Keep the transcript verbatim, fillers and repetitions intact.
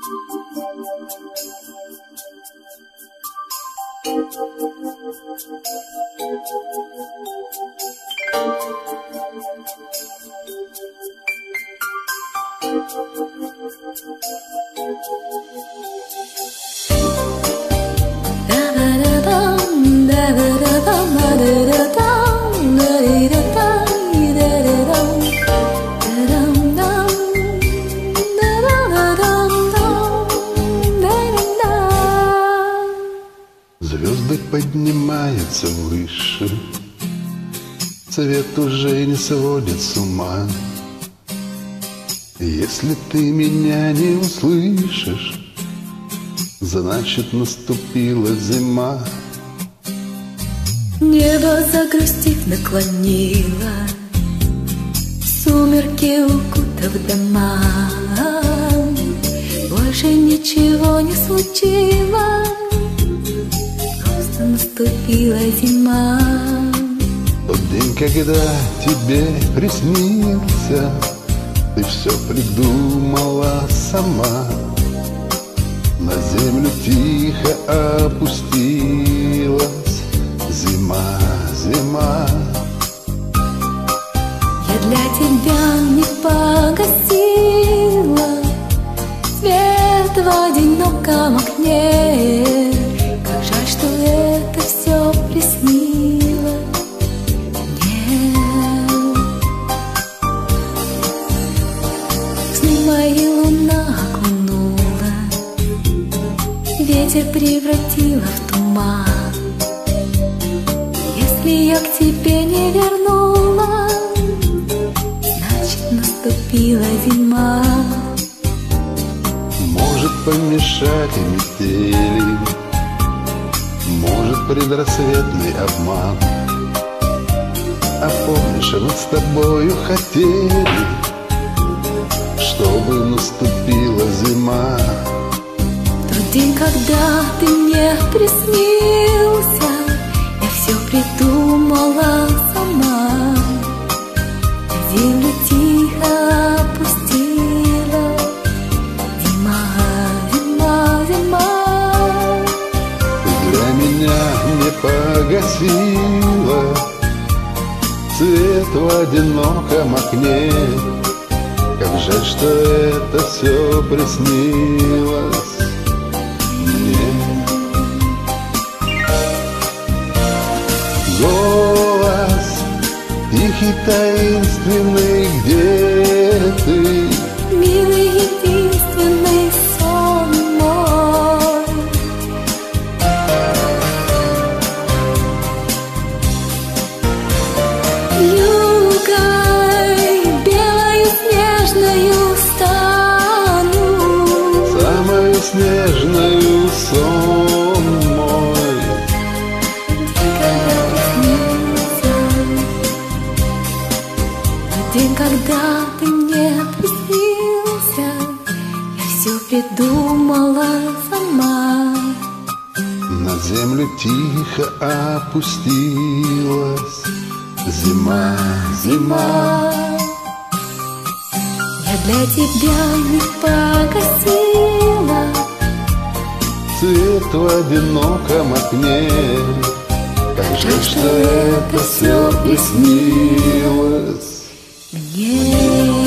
Звезды поднимаются выше, цвет уже не сводит с ума. Если ты меня не услышишь, значит наступила зима. Небо, загрустив, наклонило, сумерки укутав дома. Больше ничего не случилось, просто наступила зима. Тот день, когда тебе приснился, ты все придумала сама. На землю тихо опустилась зима, зима. Я для тебя не погасила свет в одиноком окне. Как жаль, что это все приснилось мне. В сны мои луна окунула, ветер превратила в туман. Если я к тебе не вернулась, значит наступила зима. Может помешать и метели, может предрассветный обман. А помнишь, мы с тобою хотели, чтобы наступила зима. Тот день, когда ты мне приснился, я все придумала сама. На землю тихо опустила зима, зима, зима. Ты для меня не погасила свет в одиноком окне. Как жаль, что это все приснилось мне. Голос тихий, таинственный, где ты? Милый, единственный сон мой. Югой белою снежною стану, Самою снежною сон мой. День, когда ты мне приснился, я все придумала сама. На землю тихо опустилась зима, зима. Я для тебя не погасила Свет в одиноком окне. Как жаль, что это все приснилось мне.